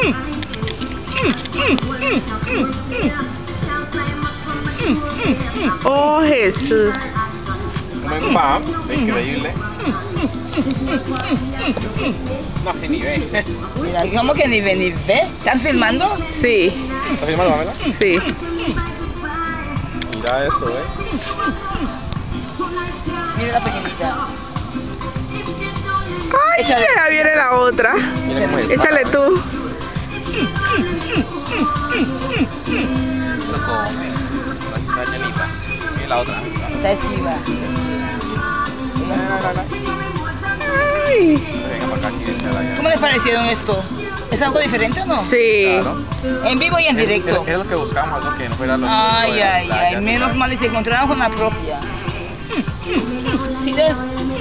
Oh, Jesús. Comen pan, increíble. No, si ni ve. Mira, ¿cómo que ni ve ni ve? ¿Están filmando? Sí, ¿Estás filmando, Pamela? sí. Mira eso, Mira la pequeñita. Ay, Échale. ya viene la otra. Mira cómo es. Échale tú. Lo come. La llenita. Y la otra. Está esquiva. Ay. Venga para acá, aquí. ¿Cómo les parecieron esto? ¿Es algo diferente o no? Sí. Claro. En vivo y en directo. Es lo que buscamos, algo que no fuera lo Ay, de ay, playa, ay, menos ¿sabes? mal y se encontraron con la propia. ¿Sí ves?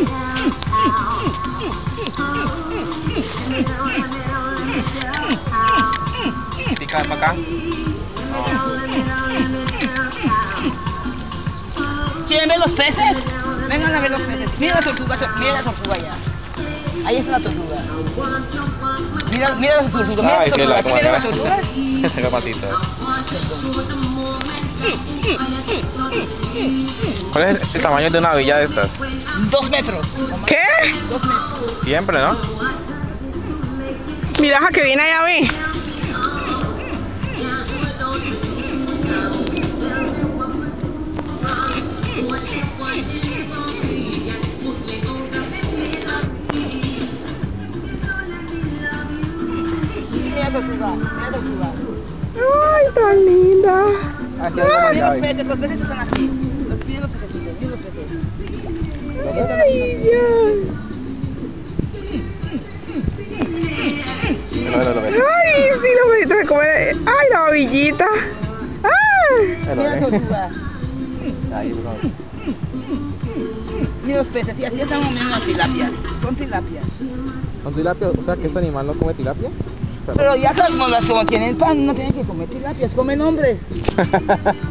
Pica para acá. ¿Quieren ver los peces? Vengan a ver los peces. Mira la tortuga allá. Ahí está la tortuga. Mira la tortuga, mira la Ay, que tortuga. la ¿Tú quieres la tortuga? Qué patita. ¿Cuál es el tamaño de una villa de estas? 2 metros. ¿Qué? 2 metros. Siempre, ¿no? Mira a que viene allá a mí. Mira la tortuga, mira la tortuga. Ay, tan linda. Aquí hay como Mira llave. los peces están aquí. Mira los pececitos, mira los peces. Ay, ya. Lo ve. Ay, sí, lo bonito de comer. Ay, la babillita. Ay. Lo Mira la ve. tortuga. Ahí, por favor. Mira los peces, y así están comiendo las tilapias. Son tilapias. ¿Con tilapia? O sea, que este animal no come tilapia. Pero ya como tienen pan, no tienen que comer tilapias, comen hombres.